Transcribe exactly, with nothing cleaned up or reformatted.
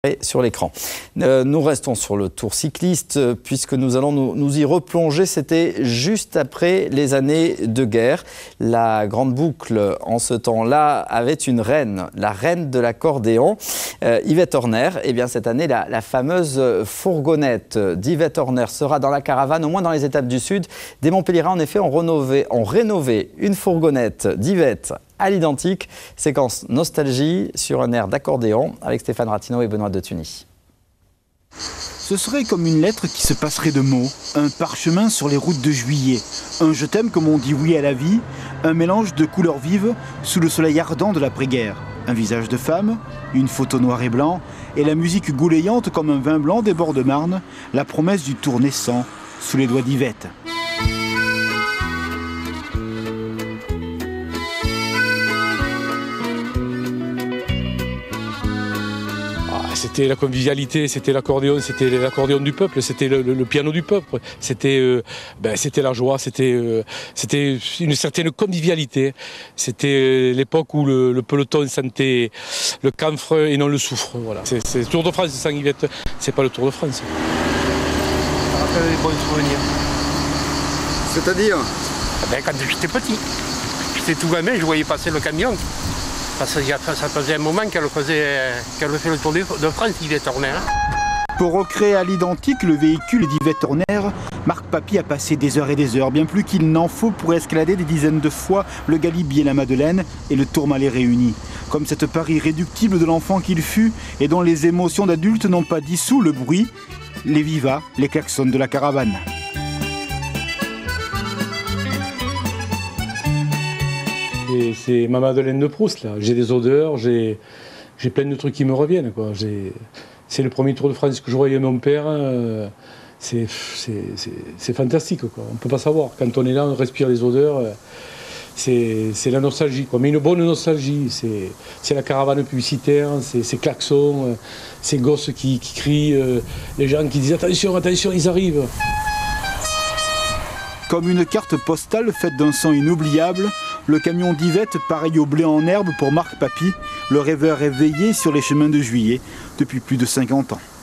Sur l'écran. Euh, nous restons sur le Tour cycliste euh, puisque nous allons nous, nous y replonger. C'était juste après les années de guerre. La grande boucle en ce temps-là avait une reine, la reine de l'accordéon, euh, Yvette Horner. Et bien cette année, la, la fameuse fourgonnette d'Yvette Horner sera dans la caravane, au moins dans les étapes du sud. Des Montpellierins, en effet, ont rénové, ont rénové une fourgonnette d'Yvette à l'identique. Séquence nostalgie sur un air d'accordéon avec Stéphane Ratineau et Benoît de Tunis. Ce serait comme une lettre qui se passerait de mots, un parchemin sur les routes de juillet, un je t'aime comme on dit oui à la vie, un mélange de couleurs vives sous le soleil ardent de l'après-guerre, un visage de femme, une photo noir et blanc et la musique goulayante comme un vin blanc des bords de Marne, la promesse du tour naissant sous les doigts d'Yvette. C'était la convivialité, c'était l'accordéon, c'était l'accordéon du peuple, c'était le, le, le piano du peuple, c'était euh, ben, c'était la joie, c'était euh, c'était une certaine convivialité. C'était l'époque où le, le peloton sentait le camphre et non le soufre. Voilà. C'est le Tour de France sans Yvette, c'est pas le Tour de France. Ça rappelle des bons souvenirs. C'est-à-dire ben, quand j'étais petit, j'étais tout gamin, je voyais passer le camion. Parce que ça faisait un moment qu'elle faisait, qu'elle fait le Tour de France, Yvette Horner. Pour recréer à l'identique le véhicule d'Yvette Horner, Marc Papy a passé des heures et des heures, bien plus qu'il n'en faut pour escalader des dizaines de fois le Galibier, la Madeleine et le Tourmalet réunis. Comme cette part irréductible de l'enfant qu'il fut et dont les émotions d'adulte n'ont pas dissous le bruit, les vivas, les klaxons de la caravane. C'est ma Madeleine de Proust, là. J'ai des odeurs, j'ai plein de trucs qui me reviennent, quoi. C'est le premier Tour de France que je voyais mon père. Euh, c'est fantastique, quoi. On ne peut pas savoir. Quand on est là, on respire les odeurs. Euh, c'est la nostalgie, quoi. Mais une bonne nostalgie. C'est la caravane publicitaire, c'est ces klaxons, euh, ces gosses qui, qui crient, euh, les gens qui disent « Attention, attention, ils arrivent !» Comme une carte postale faite d'un son inoubliable, le camion d'Yvette, pareil au blé en herbe pour Marc Papy, le rêveur éveillé sur les chemins de juillet depuis plus de cinquante ans.